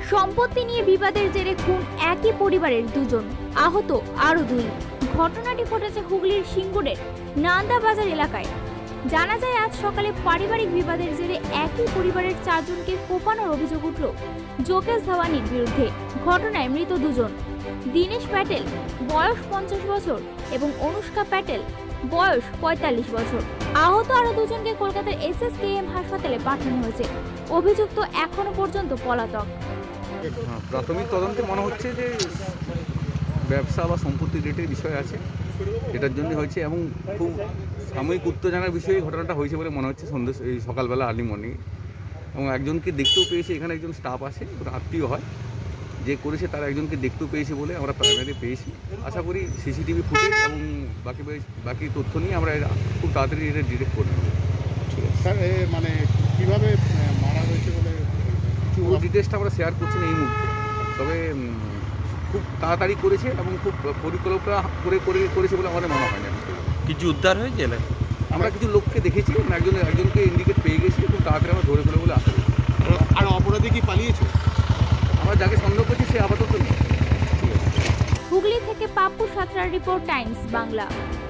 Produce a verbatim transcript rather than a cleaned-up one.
সম্পত্তি নিয়ে বিবাদের জেরে খুন একই পরিবারের দুজন, আহত আরো দুই। ঘটনাটি ঘটেছে হুগলির সিঙ্গুরের নান্দাবাজার এলাকায়। জানা যায় আজ সকালে পারিবারিক বিবাদের জেরে একই পরিবারের চারজনকে কোপানোর অভিযোগ উঠল যোগেশ ধাওয়ানির বিরুদ্ধে। ঘটনায় মৃত দুজন, দীনেশ প্যাটেল বয়স পঞ্চাশ বছর এবং অনুষ্কা প্যাটেল বয়স পঁয়তাল্লিশ বছর। আহত আরো দুজনকে কলকাতার এস এস কে এম হাসপাতালে পাঠানো হয়েছে। অভিযুক্ত এখনো পর্যন্ত পলাতক। প্রাথমিক তদন্তে মনে হচ্ছে যে ব্যবসা বা সম্পত্তি রেটের বিষয় আছে, এটার জন্য হয়েছে এবং খুব সাময়িক উত্তেজনার বিষয়ে ঘটনাটা হয়েছে বলে মনে হচ্ছে সন্ধ্যে এই সকালবেলা আর্লি মর্নিং। এবং একজনকে দেখতেও পেয়েছে, এখানে একজন স্টাফ আছে, ওটা আত্মীয় হয়, যে করেছে তার একজনকে দেখতেও পেয়েছে বলে আমরা প্রাইমারি পেয়েছি। আশা করি সিসিটিভি ফুটেজ এবং বাকি বাকি তথ্য নিয়ে আমরা খুব তাড়াতাড়ি এটা ডিটেক্ট করে নেব। ঠিক আছে স্যার, মানে কীভাবে মারা হয়েছে বলে পুরো ডিটেলসটা আমরা শেয়ার করছি না এই মুহূর্তে, তবে খুব তাড়াতাড়ি করেছে এবং খুব পরিকল্পনা করে করে করেছে বলে আমাদের মনে হয় না। কিছু উদ্ধার হয়েছে এলাকায়? আমরা কিছু লোককে দেখেছি, একজন একজনকে ইন্ডিকেট পেয়ে গেছি, খুব তাড়াতাড়ি আমরা ধরে ফেলে বলে আশা করি। আর অপরাধী কি পালিয়েছে? আমরা যাকে সন্দেহ করছি সে আপাতত নেই। হুগলি থেকে পাপ্পু সাঁতরার রিপোর্ট, টাইমস বাংলা।